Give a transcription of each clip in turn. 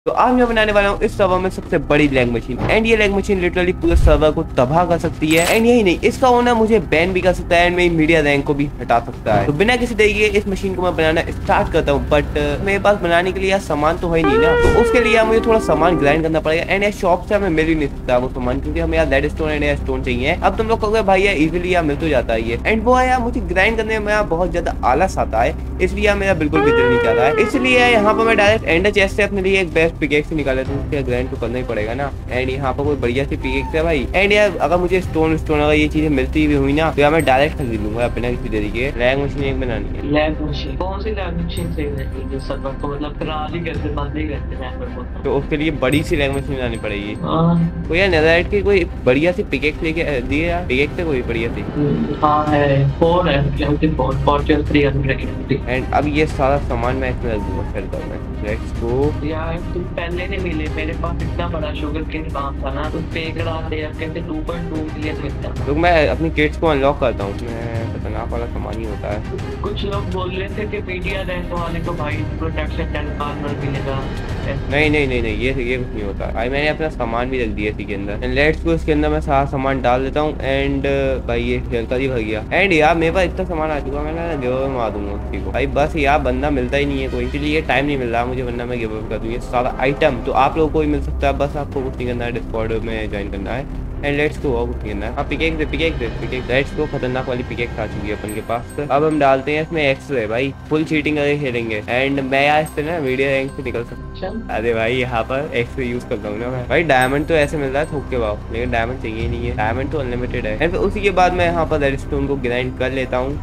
तो आज मैं बनाने वाला हूँ इस सर्वर में सबसे बड़ी लैग मशीन। एंड ये लैग मशीन लिटरली पूरे सर्वर को तबाह कर सकती है। एंड यही नहीं, इसका ओनर मुझे बैन भी कर सकता है एंड मेरी मीडिया रैंक को भी हटा सकता है। तो बिना किसी तरीके इस मशीन को मैं बनाना स्टार्ट करता हूँ। बट मेरे पास बनाने के लिए यार सामान तो है ही नहीं ना, तो उसके लिए यार मुझे थोड़ा सामान ग्राइंड करना पड़ेगा। एंड यार शॉप से हमें मिल ही नहीं सकता वो सामान, क्योंकि हमें यार रेड स्टोन एंड स्टोन चाहिए। अब तुम लोग कहोगे भाई यार इजिली यार मिल तो जाता है ये। एंड वो यार मुझे ग्राइंड करने में यार बहुत ज्यादा आलस आता है, इसलिए यार मेरा बिल्कुल भी दिल नहीं चाहता है। इसलिए यहाँ पर मैं डायरेक्ट एंडर चेस्ट से अपने लिए एक बेस्ट पिकेक्स निकाल लेता हूँ। ग्राइंड तो करना ही पड़ेगा ना। एंड यहाँ पर कोई बढ़िया सी पिकेक्स है भाई। एंड यार अगर मुझे स्टोन अगर ये चीजें मिलती भी हुई ना, तो यार मैं डायरेक्ट खरीद लूंगा बिना किसी तरीके। लैग मशीन एक बनानी है। लैब मशीन कौन सी लैब मशीन सही रहती है सर्वर को, मतलब खराब ही करते बंद ही करते सर्वर को, तो उसके लिए बड़ी सी लैग मशीन बनानी पड़ेगी। हाँ। तो यार नेदरराइट की कोई बढ़िया सी पिकेक्स लेके दिए यार, पिकेक्स है कोई बढ़िया सी। हाँ है 4 है, क्लाउड 4 फॉर्चून 300। एंड अब ये सारा सामान मैं इसमें रख दूंगा फिर कर मैं। Let's go. यार तुम पहले नहीं मिले, मेरे पास इतना बड़ा शुगर केन काम था ना, तुम पे करा दे कहते 2.2 मिलियन मिलता। तो मैं अपनी किट्स को अनलॉक करता हूँ, उसमें खतरनाक वाला सामान ही होता है। कुछ लोग बोल रहे थे कि मीडिया रैंक वाले को भाई प्रोटेक्शन 10 आर्मर मिलेगा। नहीं नहीं नहीं नहीं, ये कुछ नहीं होता भाई। मैंने अपना सामान भी रख दिया इसी के अंदर। एंड लेट्स गो, इसके अंदर मैं सारा सामान डाल देता हूँ। एंड भाई ये जल्दी ही भर गया। एंड यार मेरे पास इतना सामान आ चुका, मैं ना गिव अवे मार दूंगा उसी को भाई। बस यार बंदा मिलता ही नहीं है कोई, इसलिए टाइम नहीं मिल रहा मुझे, वरना मैं गिव अवे कर दूंगी सारा आइटम। तो आप लोगों को ही मिल सकता है, बस आपको कुछ नहीं करना है, डिस्कॉर्ड में ज्वाइन करना है। एंड लेट्स गो, और कुछ करना है। हाँ पिकेक्स दे, पिकेक्स दे, पिकेक्स। लेट्स गो, खतरनाक वाली पिकेक्स आ चुकी है अपन के पास। अब हम डालते हैं इसमें एक्स-रे भाई, फुल चीटिंग करके खेलेंगे। एंड मैं यार इससे ना मीडिया रैंक से निकल सकता। अरे भाई यहाँ पर एक्स-रे यूज करता हूँ ना मैं भाई। डायमंड तो ऐसे मिल रहा है थोक के भाव, लेकिन डायमंड चाहिए ही नहीं है, डायमंड तो अनलिमिटेड है। एंड फिर उसी के बाद मैं यहाँ पर रेड स्टोन को ग्राइंड कर लेता हूँ।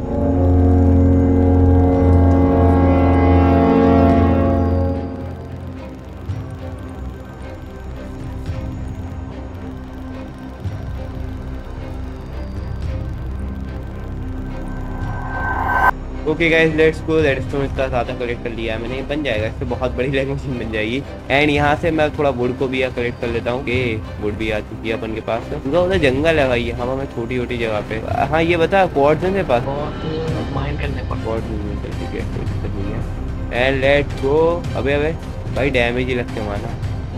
Okay guys, let's go. Redstone इतना ज़्यादा कलेक्ट कर लिया है मैंने, बन जाएगा, इससे बहुत बड़ी लैग मशीन बन जाएगी। एंड यहाँ से मैं थोड़ा वुड को भी कलेक्ट कर लेता हूँ। वुड भी आ चुकी है अपन के पास। पूरा उधर जंगल है भाई, यहाँ पर मैं छोटी छोटी जगह पे। हाँ ये बता, क्वार्ट्ज है तेरे पास? माइन करने पर क्वार्ट्ज ठीक है, कोई दिक्कत नहीं है। And let's go. अबे अबे भाई डैमेज ही लगते माना।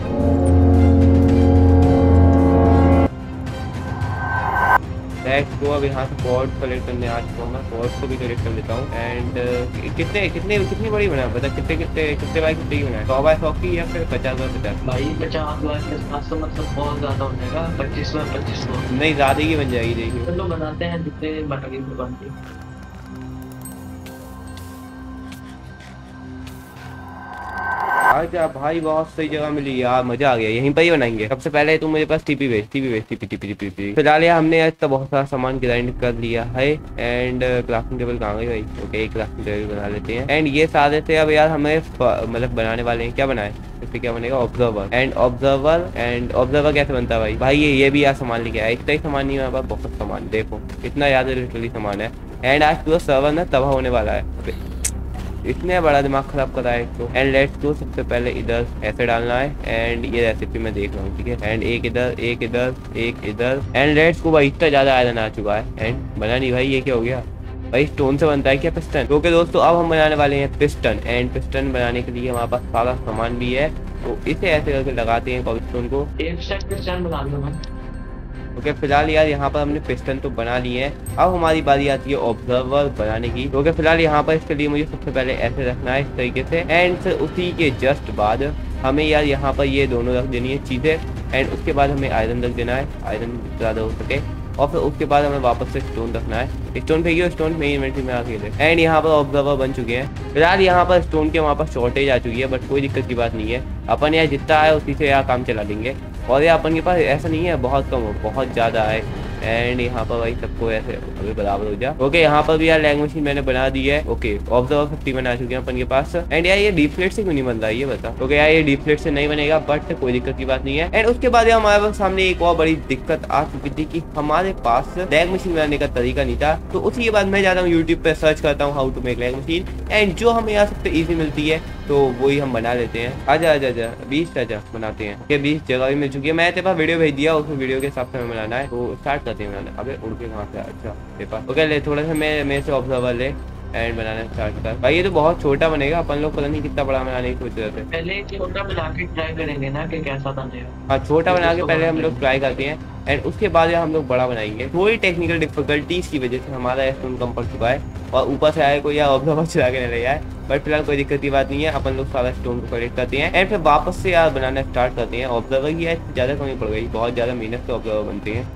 Let's go. अब यहाँ से कॉर्ड कलेक्ट करने आ चुका हूँ मैं, कॉर्ड को भी कलेक्ट कर लेता हूँ। एंड कितनी बड़ी बना बता, कितने बाय कितने की बना है? 100 बाय 100 की या फिर 50 बाय 50? भाई 50 बार के पास तो मतलब बहुत ज्यादा हो जाएगा, 25 बार 25 नहीं ज़्यादा की बन जाएगी, देखिए। चलो बनाते हैं जितने बनेगी बनती। आजा भाई, बहुत सही जगह मिली यार, मजा आ गया। यहीं पर ही बनाएंगे। सबसे पहले तुम मेरे पास टीपी भेज, टीपी। फिलहाल यार हमने आज तो बहुत सारा सामान ग्राइंड कर लिया है। एंड क्राफ्टिंग टेबल कहाँ गई भाई? ओके, क्राफ्टिंग टेबल बना लेते हैं। एंड ये सारे से अब यार हमें मतलब बनाने वाले हैं। क्या बनाए इससे? क्या बनेगा? ऑब्जर्वर। एंड ऑब्जर्वर कैसे बनता है भाई? भाई ये भी यार सामान लेके आया। इतना ही सामान नहीं है हमारे पास, बहुत सामान। देखो इतना ज्यादा लिटरली सामान है। एंड आज पूरा सर्वर ना तबाह होने वाला है, इतने बड़ा दिमाग खराब करा है तो। एंड लेट्स गो, सबसे पहले इधर ऐसे डालना है। एंड ये रेसिपी मैं देख रहा हूँ, ठीक है। एंड एक इधर, एक इधर, एक इधर। एंड लेट्स गो भाई, इतना ज्यादा आयरन आ चुका है। एंड बना नहीं भाई, ये क्या हो गया भाई? स्टोन से बनता है क्या पिस्टन? ओके दोस्तों, अब हम बनाने वाले हैं पिस्टन। एंड पिस्टन बनाने के लिए हमारे पास सारा सामान भी है, तो इसे ऐसे करके लगाते हैं कॉबलस्टोन को। एक सेट पिस्टन बना लूंगा। ओके फिलहाल यार यहाँ पर हमने पिस्टन तो बना लिए हैं। अब हमारी बारी आती है ऑब्जर्वर बनाने की। ओके फिलहाल यहाँ पर इसके लिए मुझे सबसे पहले ऐसे रखना है, इस तरीके से। एंड फिर उसी के जस्ट बाद हमें यार यहाँ पर ये दोनों रख देनी है चीज़ें। एंड उसके बाद हमें आयरन रख देना है, आयरन ज़्यादा हो सके। और फिर उसके बाद हमें वापस से स्टोन रखना है। स्टोन फेंकियो, स्टोन मेरी इन्वेंटरी में आके दे। एंड यहाँ पर ऑब्जर्वर बन चुके हैं। फिलहाल यहाँ पर स्टोन के वहाँ पर शॉर्टेज आ चुकी है, बट कोई दिक्कत की बात नहीं है। अपन यहाँ जितना है उसी से यहाँ काम चला लेंगे। और यार अपन के पास ऐसा नहीं है बहुत कम हो, बहुत ज़्यादा है। एंड यहाँ पर भाई सबको ऐसे अभी बराबर हो जा। ओके यहाँ पर भी यार लैंग मशीन मैंने बना दी है। ओके ऑब्जर्वर 50 बना चुके हैं अपन के पास। एंड यार ये डीप फ्लेट से क्यों नहीं बन रहा है ये बता? ओके यार ये डीप फ्लेट से नहीं बनेगा, बट कोई दिक्कत की बात नहीं है। एंड उसके बाद हमारे सामने एक और बड़ी दिक्कत आ चुकी थी कि हमारे पास लैंग मशीन बनाने का तरीका नहीं था। तो उसी के बाद मैं जाता हूँ यूट्यूब पे सर्च करता हूँ how to make lag machine. And जो हमें यहाँ सबसे ईजी मिलती है तो वही हम बना लेते हैं। आजा आजा आजा 20 आजा बनाते हैं। ओके 20 जगह भी मिल चुकी है। मैं तेरे पास वीडियो भेज दिया, उस वीडियो के हिसाब से हमें बनाना है, तो स्टार्ट करते हैं बनाना। अबे उड़ के कहाँ से? अच्छा तेरे पास। ओके ले थोड़ा सा मेरे से ऑब्जर्वर ले। एंड बनाना स्टार्ट कर। भाई ये तो बहुत छोटा बनेगा, अपन लोग पता नहीं कितना बड़ा बनाने की सोच रहे थे। पहले एक छोटा बना के ट्राई करेंगे ना कि कैसा बनेगा। हाँ छोटा फिर बना के उसको पहले बड़ा हम लोग करेंगे। ट्राई करते हैं एंड उसके बाद यार हम लोग बड़ा बनाएंगे। थोड़ी टेक्निकल डिफिकल्टीज की वजह से हमारा स्टोन कम पड़ चुका है और ऊपर से आया कोई यार ऑब्जर्वर चला के नहीं रहा है, बट फिलहाल कोई दिक्कत की बात नहीं है। अपन लोग सारा स्टोन को कलेक्ट करते हैं एंड फिर वापस से यार बनाना स्टार्ट करते हैं। ऑब्जर्वर की यार ज़्यादा कमी पड़ गई, बहुत ज़्यादा मेहनत से ऑब्जर्वर बनते हैं।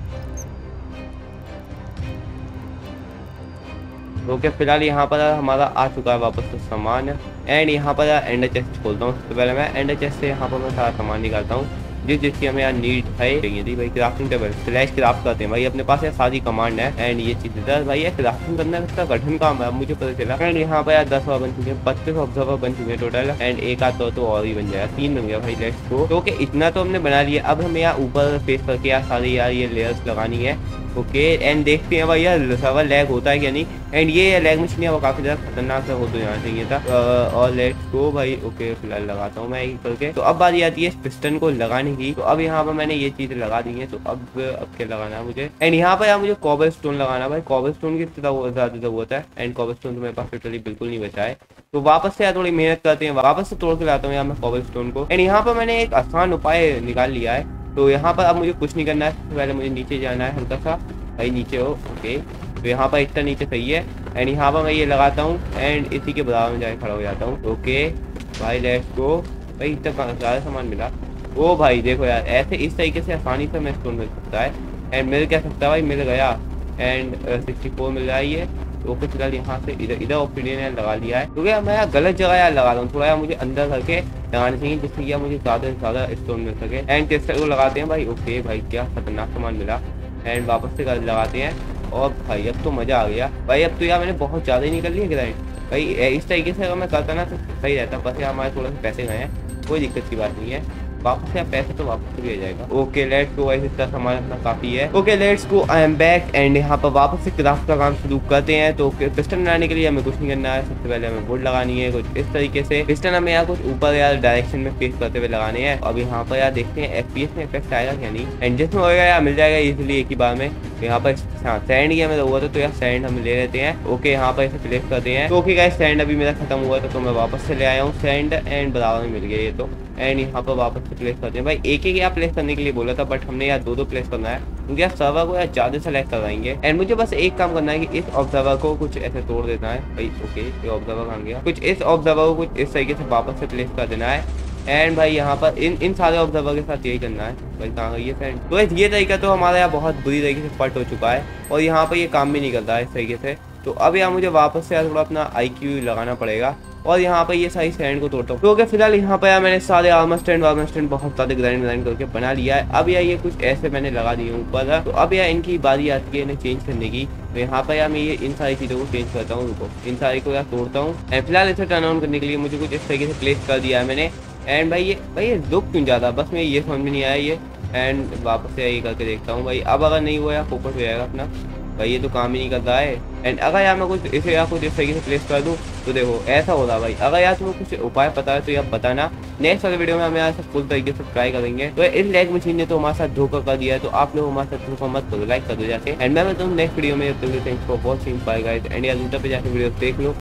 ओके फिलहाल यहाँ पर हमारा आ चुका है वापस से सामान एंड यहाँ पर एंडर चेस्ट खोलता हूँ। सबसे पहले मैं एंडर चेस्ट से यहाँ पर मैं सारा सामान निकालता हूँ जिसकी हमें यार नीड है। चाहिए थी भाई क्राफ्टिंग टेबल स्लैश क्राफ्ट करते हैं भाई, अपने पास यार सारी कमांड है एंड ये चीज़ भाई यार क्राफ्टिंग करना कितना कठिन काम है मुझे पता चला। एंड यहाँ पर यार 10 बन चुके हैं, 25 ऑब्जर्वर बन चुके हैं टोटल एंड एक आध तो और ही बन जाएगा, 3 बन गया भाई। Let's go. तो ओके इतना तो हमने बना लिया, अब हमें यार ऊपर फेस करके यार सारी यार ये लेयर्स लगानी है। ओके एंड देखते हैं भाई यार सर्वर लैग होता है क्या नहीं। एंड ये लैग मशीन है वो काफ़ी ज़्यादा खतरनाक हो तो जाना चाहिए था। और लेट्स गो भाई। ओके फिलहाल लगाता हूँ मैं एक करके। तो अब बारी आती है इस पिस्टन को लगाने की। तो अब यहाँ पर मैंने ये चीज़ लगा दी है, तो अब क्या लगाना है मुझे। एंड यहाँ पर यार मुझे कॉबल स्टोन लगाना भाई, कॉबल स्टोन की ज़्यादा ज़रूरत है एंड कॉबल स्टोन तो मेरे पास टोटली बिल्कुल नहीं बचा है। तो वापस से यार थोड़ी मेहनत करते हैं, वापस से तोड़ के लाता हूँ यार मैं कॉबल स्टोन को। एंड यहाँ पर मैंने एक आसान उपाय निकाल लिया है। तो यहाँ पर अब मुझे कुछ नहीं करना है, पहले मुझे नीचे जाना है हल्का सा भाई, नीचे हो। ओके तो यहाँ पर इतना नीचे सही है एंड यहाँ पर मैं ये लगाता हूँ एंड इसी के बराबर में जाके खड़ा हो जाता हूँ। ओके भाई लेट्स गो। भाई इतना ज़्यादा सामान मिला। ओ भाई देखो यार ऐसे इस तरीके से आसानी से मैं स्टोन मिल सकता है एंड मिल क्या सकता है भाई, मिल गया एंड 64 मिल रहा है ये। ओके फिलहाल यहाँ से इधर ओपिनियन यार लगा लिया है, क्योंकि मैं यार गलत जगह यार लगा रहा हूँ। थोड़ा यार मुझे अंदर करके लगाना चाहिए जिससे यार मुझे ज़्यादा से ज़्यादा स्टोन मिल सके। एंड टेस्टर को लगाते हैं भाई। ओके भाई क्या खतरनाक सामान मिला एंड वापस से लगाते हैं। और भाई अब तो मज़ा आ गया भाई, अब तो यार मैंने बहुत ज़्यादा ही निकल लिया ग्राइंड भाई। इस तरीके से अगर मैं करता ना तो सही रहता, बस यार हमारे थोड़े से पैसे गए हैं, कोई दिक्कत की बात नहीं है। वापस यार पैसे तो वापस भी आ जाएगा। Okay let's go. ऐसे इतना सामान अपना काफ़ी है। Okay let's go, I am back and यहाँ पर वापस से क्राफ्ट का काम शुरू करते हैं। तो पिस्टन बनाने के लिए हमें कुछ नहीं करना है, सबसे पहले हमें वुड लगानी है कुछ इस तरीके से। पिस्टन हमें यहाँ कुछ ऊपर यार डायरेक्शन में फेस करते हुए लगाने हैं। अब यहाँ पर यार देखते हैं FPS में इफेक्ट आएगा क्या नहीं। एंड जिसमें होगा यार मिल जाएगा इजिली एक ही बार में। यहाँ पर हाँ सैंड ही हमें हुआ था तो यार सैंड हम ले लेते हैं। ओके यहाँ पर इसे प्लेस करते हैं। तो ओके गाइस सैंड अभी मेरा खत्म हुआ था तो मैं वापस से ले आया हूँ सैंड एंड बराबर में मिल गया ये तो। एंड यहाँ पर वापस से प्लेस करते हैं भाई, एक यहाँ प्लेस करने के लिए बोला था बट हमने यार दो प्लेस करना है क्योंकि यार सर्वर को यार ज़्यादा सेलेक्ट करवाएंगे। एंड मुझे बस एक काम करना है कि इस ऑब्जर्वर को कुछ ऐसे तोड़ देना है भाई। ओके ये ऑब्जर्वर कहाँ गया, कुछ इस ऑब्जर्वर को कुछ इस तरीके से वापस से प्लेस कर देना है। एंड भाई यहाँ पर इन सारे ऑब्जर्वर के साथ यही करना है भाई। कहाँ गई है फ्रेंड। तो ये तरीका तो हमारा यहाँ बहुत बुरी तरीके से फट हो चुका है और यहाँ पर ये काम भी नहीं करता है इस तरीके से। तो अब यहाँ मुझे वापस से यार थोड़ा अपना IQ लगाना पड़ेगा और यहाँ पर ये सारी सैंड को तोड़ता हूँ। तो ओके फिलहाल यहाँ पर यार मैंने सारे आर्मर स्टैंड बहुत सारे ग्राइंड करके बना लिया है। अब यार ये कुछ ऐसे मैंने लगा दिए ऊपर। तो अब यार इनकी बारी आती है इन्हें चेंज करने की। तो यहाँ पर यार मैं ये इन सारी चीज़ों को चेंज करता हूँ, उनको इन सारी को यार तोड़ता हूँ। एंड फिलहाल इसे टर्न ऑन करने के लिए मुझे कुछ इस तरीके से प्लेस कर दिया है मैंने। एंड भाई ये रुक क्यों जाता, बस मैं ये समझ में नहीं आया ये। एंड वापस से ये करके देखता हूँ भाई, अब अगर नहीं हुआ यार फोकस हो जाएगा अपना भाई, ये तो काम ही नहीं कर रहा है। एंड अगर यार मैं कुछ इसे यार कुछ इस तरीके से प्लेस कर दूँ तो देखो ऐसा हो रहा भाई। अगर यार तुम्हें कुछ उपाय पता है तो यार बताना, नेक्स्ट वाले वीडियो में हम यार फुल तरीके से ट्राई करेंगे। तो इस लैग मशीन ने तो हमारे साथ धोखा कर दिया है, तो आप लोग हमारे साथ धोखा मत करो, लाइक कर दो जाके। एंड मैं तुम नेक्स्ट वीडियो में thanks for watching, bye guys. And यार यूट्यूब पे जाके वीडियो देख लो।